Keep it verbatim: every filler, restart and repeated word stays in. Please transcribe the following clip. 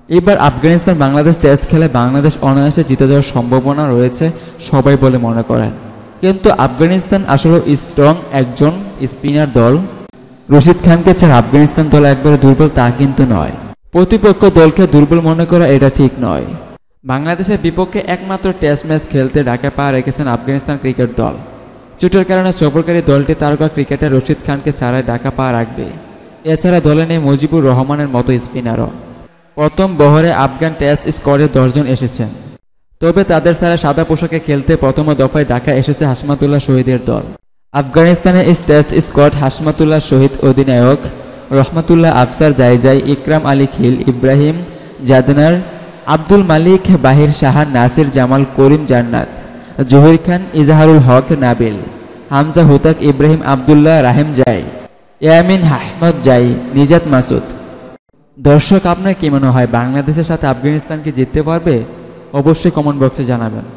এবার আফগানিস্তান বাংলাদেশ টেস্ট খেলে বাংলাদেশ অনায়াসে জিতে যাওয়ার সম্ভাবনা রয়েছে সবাই বলে মনে করেন। কিন্তু আফগানিস্তান আসলে স্ট্রং একজন স্পিনার দল। রশিদ খানকে ছাড়া আফগানিস্তান দল একবারে দুর্বল তা কিন্তু নয়। প্রতিপক্ষ দলকে দুর্বল মনে করা এটা ঠিক নয়। বাংলাদেশের বিপক্ষে একমাত্র টেস্ট ম্যাচ খেলতে ঢাকা পা রেখেছেন আফগানিস্তান ক্রিকেট দল। চোটের কারণে সফরকারী দলটি তারকা ক্রিকেটার রশিদ খানকে ছাড়াই ঢাকা পা রাখবে। এছাড়া দলে নেই মুজিবুর রহমানের মতো স্পিনারও। প্রথম বহরে আফগান টেস্ট স্কোয়াডে দশজন এসেছেন, তবে তাদের ছাড়া সাদা পোশাকে খেলতে প্রথম দফায় ঢাকা এসেছে হাশমাতুল্লাহ শহীদের দল। আফগানিস্তানের এই টেস্ট স্কোয়াড হাশমাতুল্লাহ শহীদ অধিনায়ক, রহমাতুল্লাহ আফসার জাইজাই, ইকরাম আলী খিল, ইব্রাহিম জাদনার, আব্দুল মালিক বাহির, শাহান নাসির, জামাল, করিম জান্নাত, জহির খান, ইজাহারুল হক, নাবিল, হামজা হুতাক, ইব্রাহিম আবদুল্লাহ, রাহিম জাই, ইয়ামিন আহমদ জাই, নিজাত মাসুদ। দর্শক, আপনার কি মনে হয় বাংলাদেশের সাথে আফগানিস্তান কি জিততে পারবে? অবশ্যই কমেন্ট বক্সে জানাবেন।